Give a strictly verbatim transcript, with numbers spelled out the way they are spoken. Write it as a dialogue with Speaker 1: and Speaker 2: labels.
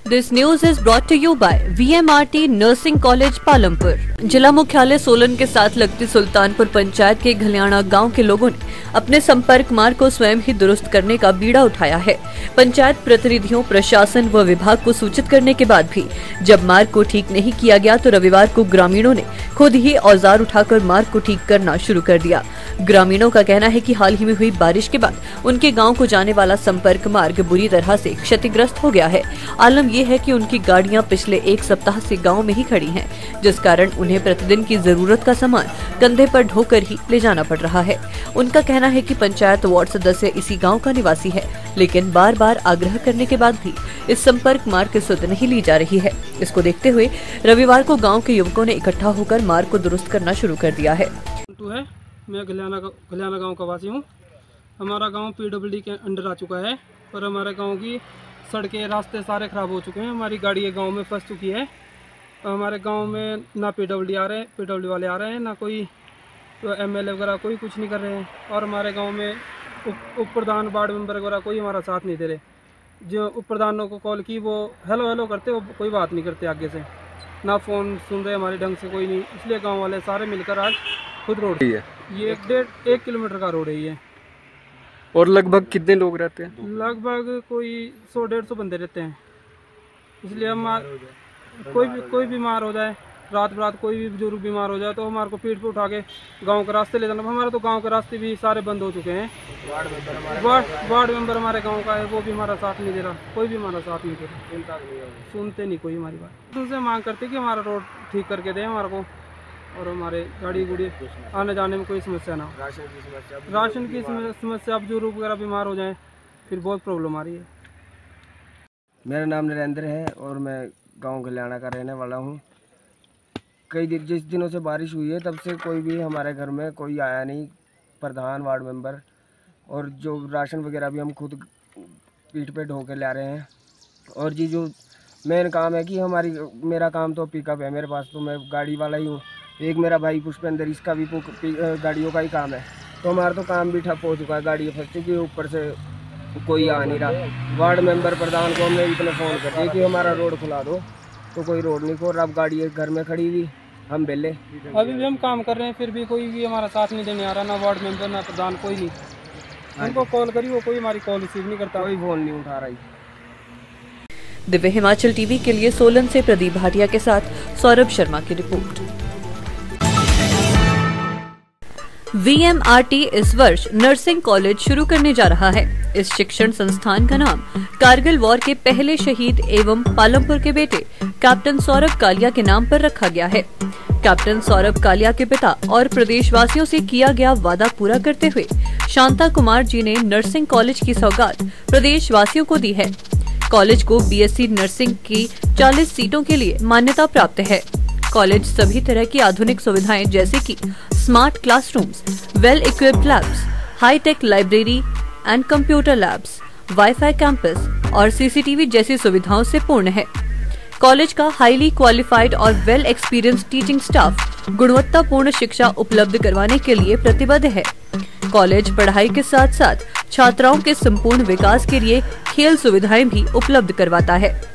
Speaker 1: This news is brought to you by V M R T Nursing College Palampur. जिला मुख्यालय सोलन के साथ लगती सुल्तानपुर पंचायत के घलियाना गांव के लोगों ने अपने संपर्क मार्ग को स्वयं ही दुरुस्त करने का बीड़ा उठाया है। पंचायत प्रतिनिधियों, प्रशासन व विभाग को सूचित करने के बाद भी जब मार्ग को ठीक नहीं किया गया तो रविवार को ग्रामीणों ने खुद ही औजार उठाकर मार्ग को ठीक करना शुरू कर दिया। ग्रामीणों का कहना है कि हाल ही में हुई बारिश के बाद उनके गाँव को जाने वाला संपर्क मार्ग बुरी तरह से क्षतिग्रस्त हो गया है। आलम ये है कि उनकी गाड़ियां पिछले एक सप्ताह से गांव में ही खड़ी हैं, जिस कारण उन्हें प्रतिदिन की जरूरत का सामान कंधे पर ढोकर ही ले जाना पड़ रहा है। उनका कहना है कि पंचायत वार्ड सदस्य इसी गांव का निवासी है, लेकिन बार बार आग्रह करने के बाद भी इस संपर्क मार्ग की सुध नहीं ली जा रही है। इसको देखते हुए रविवार को गाँव के युवकों ने इकट्ठा होकर मार्ग को दुरुस्त करना शुरू कर दिया है।
Speaker 2: मैं घलियाना घलियाना गाँव का वासी हूँ। हमारा गाँव पीडब्ल्यूडी के अंडर आ चुका है, पर हमारे गाँव की सड़कें, रास्ते सारे ख़राब हो चुके हैं। हमारी गाड़ी गांव में फंस चुकी है। हमारे गांव में ना पीडब्ल्यूडी आ रहे हैं, पीडब्ल्यू वाले आ रहे हैं, ना कोई तो एमएलए वगैरह कोई कुछ नहीं कर रहे हैं। और हमारे गांव में उप उप प्रधान, वार्ड मेंबर वगैरह कोई हमारा साथ नहीं दे रहे। जो उप प्रधानों को कॉल की वो हेलो हेलो करते, वो कोई बात नहीं करते आगे से, ना फ़ोन सुन रहे हमारे ढंग से कोई नहीं। इसलिए गाँव वाले सारे मिलकर आज खुद रोड है, ये एक डेढ़ एक किलोमीटर का रोड है ये।
Speaker 3: और लगभग कितने लोग रहते हैं?
Speaker 2: लगभग कोई सौ डेढ़ सौ बंदे रहते हैं। इसलिए हम कोई भी कोई बीमार हो जाए, रात रात कोई भी बुजुर्ग बीमार हो जाए तो हमारे को पीठ पे उठा के गांव के रास्ते ले जाना। हमारे तो गांव के रास्ते भी सारे बंद हो चुके हैं। वार्ड वार्ड मेंबर हमारे गांव का है, वो भी हमारा साथ नहीं दे रहा, कोई भी हमारा साथ नहीं दे रहा, सुनते नहीं कोई हमारी बात। उनसे मांग करते कि हमारा रोड ठीक करके दें हमारे को, और हमारे गाड़ी गुड़ी आने जाने में कोई समस्या ना हो। राशन की समस्या राशन की समस्या बुजुर्ग वगैरह बीमार हो जाएं फिर बहुत प्रॉब्लम आ रही है।
Speaker 4: मेरा नाम नरेंद्र है और मैं गांव घलियाना का रहने वाला हूं। कई दिन जिस दिनों से बारिश हुई है तब से कोई भी हमारे घर में कोई आया नहीं, प्रधान, वार्ड मेंबर, और जो राशन वगैरह भी हम खुद पीठ पे ढो के ला रहे हैं। और जी जो मेन काम है कि हमारी मेरा काम तो पिकअप है मेरे पास, तो मैं गाड़ी वाला ही हूँ। एक मेरा भाई पुष्पेंद्र, इसका भी गाड़ियों का ही काम है। तो हमारा तो काम भी ठप हो चुका है, गाड़ी फंस चुकी है, ऊपर से कोई आ नहीं रहा। वार्ड मेंबर, प्रधान को हमने इतने फ़ोन कर दिए कि हमारा रोड खुला दो, तो कोई रोड नहीं खोल रहा। अब गाड़ी घर में खड़ी हुई, हम बेले
Speaker 2: अभी भी हम काम कर रहे हैं, फिर भी कोई भी हमारा साथ नहीं देने आ रहा, ना वार्ड मेंबर ना प्रधान, कोई नहीं। उनको कॉल करी, वो कोई हमारी कॉल रिसीव नहीं करता,
Speaker 4: कोई फ़ोन नहीं उठा रही।
Speaker 1: दिव्य हिमाचल टीवी के लिए सोलन से प्रदीप भाटिया के साथ सौरभ शर्मा की report. V M R T इस वर्ष नर्सिंग कॉलेज शुरू करने जा रहा है। इस शिक्षण संस्थान का नाम कारगिल वॉर के पहले शहीद एवं पालमपुर के बेटे कैप्टन सौरभ कालिया के नाम पर रखा गया है। कैप्टन सौरभ कालिया के पिता और प्रदेशवासियों से किया गया वादा पूरा करते हुए शांता कुमार जी ने नर्सिंग कॉलेज की सौगात प्रदेशवासियों को दी है। कॉलेज को बी एस सी नर्सिंग की चालीस सीटों के लिए मान्यता प्राप्त है। कॉलेज सभी तरह की आधुनिक सुविधाएं जैसे कि smart classrooms, well equipped labs, high tech library and computer labs, wifi campus और सी सी टी वी जैसी सुविधाओं से पूर्ण है। कॉलेज का हाईली क्वालिफाइड और वेल एक्सपीरियंस्ड टीचिंग स्टाफ गुणवत्तापूर्ण शिक्षा उपलब्ध करवाने के लिए प्रतिबद्ध है। कॉलेज पढ़ाई के साथ साथ छात्राओं के संपूर्ण विकास के लिए खेल सुविधाएं भी उपलब्ध करवाता है।